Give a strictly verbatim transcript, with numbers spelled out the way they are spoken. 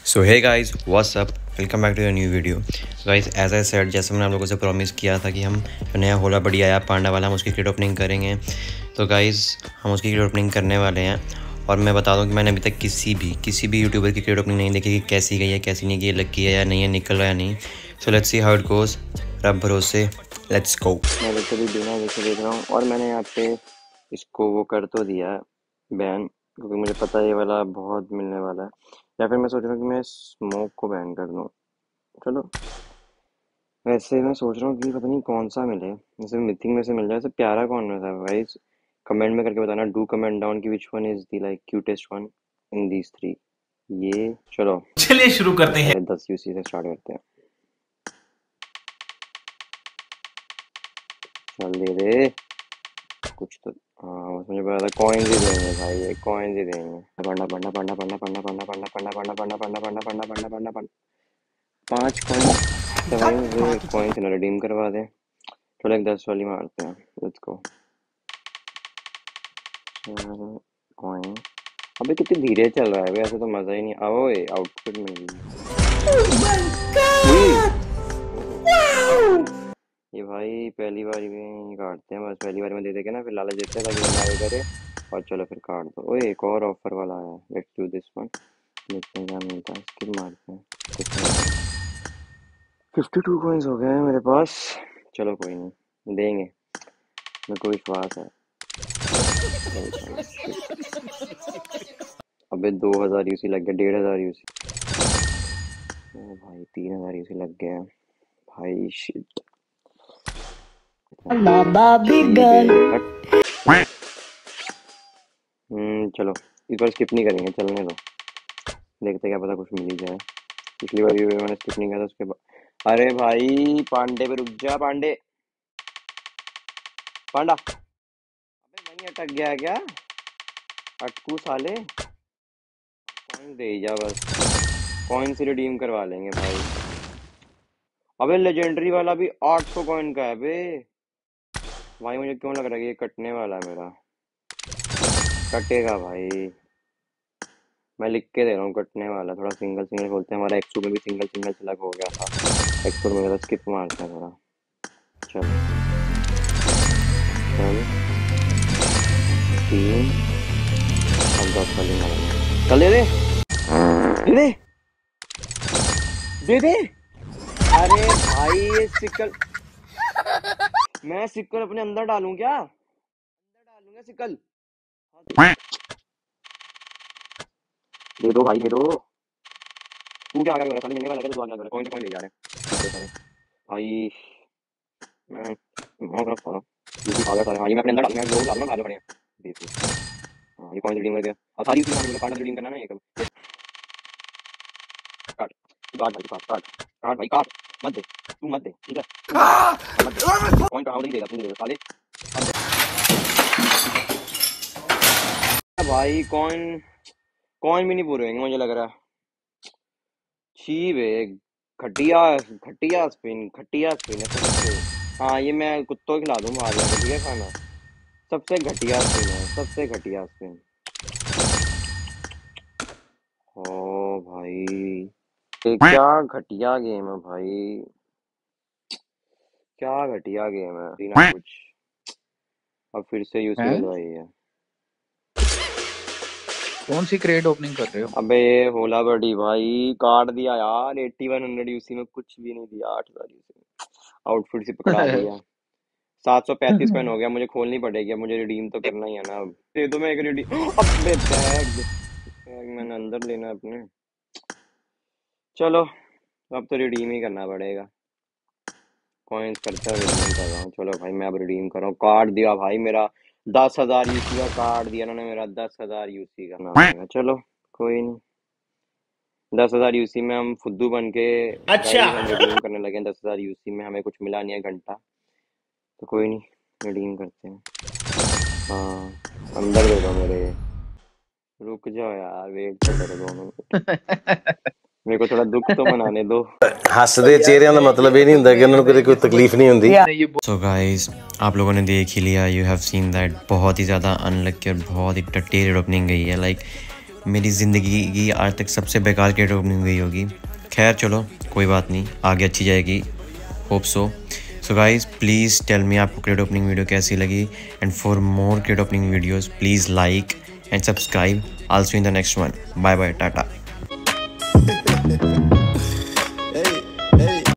So hey guys what's up, welcome back to your new video. Guys as I said, जैसे मैंने आप लोगों से प्रॉमिस किया था कि हम जो नया होला बड़ी आया पांडा वाला, हम उसकी किट ओपनिंग करेंगे। तो गाइस हम उसकी किट ओपनिंग करने वाले हैं। और मैं बता दूं कि मैंने अभी तक किसी भी किसी भी यूट्यूबर की किट ओपनिंग नहीं देखी कि कैसी गई है कैसी नहीं गई, लकी है या नहीं है, निकल रहा है नहीं। So let's see how it goes. रब भरोसे, लेट्स गो। मैं वैसे भी बिना वैसे देख रहा हूँ और मैंने यहाँ पे इसको वो कर तो दिया है बैन, क्योंकि मुझे पता है ये वाला बहुत मिलने वाला है। या फिर मैं सोच रहा हूँ कि मैं स्मोक को बैन कर दूँ। चलो, वैसे मैं सोच रहा हूँ कि पता नहीं कौन सा मिले, जैसे मिथिंग में से मिल जाए। वैसे प्यारा कौन में था गाइस, कमेंट में करके बताना। डू कमेंट डाउन कि which one is the like cutest one in these three. ये चलो चलिए शुरू करते हैं। पहले दस यूसी से स्टार्ट करते हैं। चल दे दे कुछ तो। हाँ बस मुझे पता था कॉइन्स ही देंगे भाई, ये कॉइन्स ही देंगे। पढ़ना पढ़ना पढ़ना पढ़ना पढ़ना पढ़ना पढ़ना पढ़ना पढ़ना पढ़ना पढ़ना पढ़ना पढ़ना पढ़ना पढ़ना पढ़ना पाँच कॉइन्स तो भाई मुझे कॉइन्स ना रिडीम करवा दे। चलो एक दस वाली मारते हैं, लेट्स गो। कॉइन अबे कितनी धीरे चल रहा है भाई, ऐसे तो मजा ही नहीं। आओ ये आउटफिट मिल गई। ये भाई पहली बारी में काटते हैं, बस पहली बारी में दे देंगे ना, फिर लालच देते हैं ताकि बंदा आगे करे। और चलो फिर काट दो। ओए एक और ऑफर वाला आया, लेट्स डू दिस वन। देखते हैं क्या मिलता है, स्किप मारते हैं। कुछ नहीं मिला। फिफ्टी टू कॉइन्स हो गए हैं मेरे पास। चलो कोई नहीं, देंगे, मेरे को विश्वास है। अबे दो हजार यूसी लग गया, डेढ़ हजार यूसी। ओ भाई तीन हजार यूसी लग गए हैं भाई, शिट। हम्म चलो इस बार स्किप नहीं करेंगे, चलने दो, देखते क्या पता कुछ मिल ही जाए। पिछली बार भी मैंने स्किप नहीं किया था उसके बाद। अरे भाई पांडे पे रुक जा, पांडे पांडा। अबे वहीं अटक गया है क्या, अटकू साले। कॉइन दे ही जा बस, कॉइन से रिडीम करवा लेंगे भाई। अबे लेजेंडरी वाला भी आठ सौ कॉइन का है बे भाई। मुझे क्यों लग रहा है कि ये कटने वाला है मेरा, कटेगा भाई। मैं लिख के दे रहा हूँ कटने वाला। थोड़ा सिंगल सिंगल खोलते हैं, हमारा एक्सू में भी सिंगल सिंगल सिलेक्ट हो गया था। एक्सू में गया, स्किप मारते हैं थोड़ा। चल चल तीन और दस वाली मारेंगे। चल दे दे दे दे दे दे। अरे भाई ये सिकल, मैं सिकल अपने अंदर डालूं क्या, अंदर डालूंगा सिकल। दे दो भाई दे दो। तू क्या कर रहा है, मिलने वाला है तो आगे कौन से कौन ले जा रहे हैं भाई। मैं बहुत रहा था यूपी भागा सारे। हाँ ये मैं अपने अंदर डालूंगा, दो डालूंगा भागे पड़े हैं बेवकूफ। हाँ ये कौन रिडीम कर गया, और सारी उसकी मारने वाला कार्ड रिडीम करना ना ये कब। काट तू, काट भाई काट काट काट भाई काट, मत दे तू, मत दे ठीक है, मत दे कौन का नहीं देगा, तू नहीं देगा साले। भाई कौन कौन भी नहीं पूरे होंगे मुझे लग रहा है। छी बे, घटिया घटिया स्पिन, घटिया स्पिन है सबसे। हाँ ये मैं कुत्तों खिला दूँ बाहर जाके, ठीक है खाना। सबसे घटिया स्पिन है, सबसे घटिया स्पिन। ओ भाई ये क्या घटिया गेम है भाई, क्या घटिया गेम है बिना कुछ। अब फिर से यूसी डलवाई है। कौन सी क्रेट ओपनिंग कर रहे हो? अबे ये होला बड़ी भाई, काट दिया यार। एट्टी वन हंड्रेड यूसी में कुछ भी नहीं दिया, आठ हजार यूसी में आउटफिट से पकड़ा दिया। सात सौ पैंतीस कॉइन हो गया, मुझे खोलनी पड़ेगी अब, मुझे रिडीम तो करना ही है ना। अब दे दो, मैं एक रिडीम। अबे बैग बैग मैंने अंदर लेना अपने। चलो अब तो रिडीम ही करना पड़ेगा, कॉइन्स करते हैं रिडीम कर रहा हूँ। चलो भाई मैं अब रिडीम कर रहा हूँ। कार्ड दिया भाई मेरा दस हजार यूसी का, कार्ड दिया उन्होंने मेरा दस हजार यूसी का ना। चलो कोई नहीं, दस हजार यूसी में हम फुद्दू बन के अच्छा गाइस हम रिडीम करने लगे। दस हजार यूसी में हमें कुछ मिला नहीं है घंटा, तो कोई नहीं रिडीम करते हैं। हाँ अंदर दे दो मेरे, रुक जाओ यार, वेट तो करो दो मिनट, मेरे को थोड़ा दुख तो मनाने दो। हसदे चेहरिਆਂ ਦਾ मतलब ये नहीं ਹੁੰਦਾ कि ਉਹਨਾਂ ਨੂੰ कोई तकलीफ नहीं होती। सो गाइस आप लोगों ने देख ही लिया, यू हैव सीन दैट बहुत ही ज़्यादा अनलकी और बहुत ही टट्टी रेड ओपनिंग गई है। लाइक मेरी ज़िंदगी की आज तक सबसे बेकार क्रेडिट ओपनिंग हुई होगी। खैर चलो कोई बात नहीं, आगे अच्छी जाएगी, hope so. So guys please tell me आपको क्रेडिट ओपनिंग वीडियो कैसी लगी, and for more credit opening videos please like and subscribe. I'll see you in the next one. Bye bye, tata.